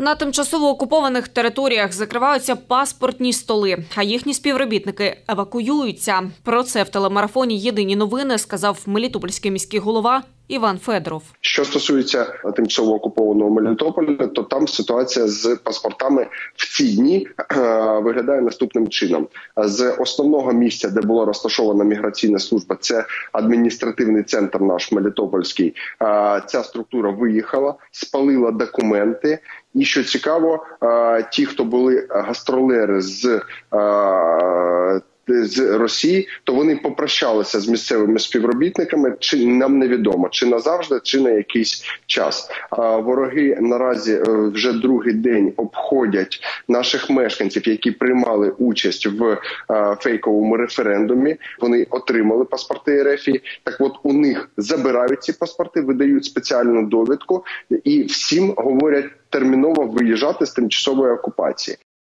На тимчасово окупованих територіях закриваються паспортні столи, а їхні співробітники евакуюються. Про це в телемарафоні «Єдині новини» сказав мелітопольський міський голова Іван Федоров. Що стосується тимчасово окупованого Мелітополя, то там ситуація з паспортами в ці дні виглядає наступним чином. З основного місця, де була розташована міграційна служба, це адміністративний центр наш Мелітопольський, ця структура виїхала, спалила документи. І що цікаво, ті, хто були гастролери з Росії, то вони попрощалися з місцевими співробітниками, чи нам невідомо, чи назавжди, чи на якийсь час. Вороги наразі вже другий день обходять наших мешканців, які приймали участь в фейковому референдумі. Вони отримали паспорти РФ. Так от у них забирають ці паспорти, видають спеціальну довідку і всім говорять терміново виїжджати з тимчасової окупації.